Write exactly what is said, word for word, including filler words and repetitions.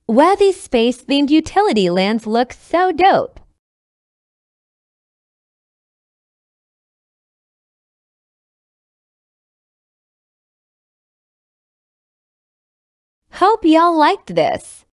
Why these space-themed utility lands look so dope. Hope y'all liked this.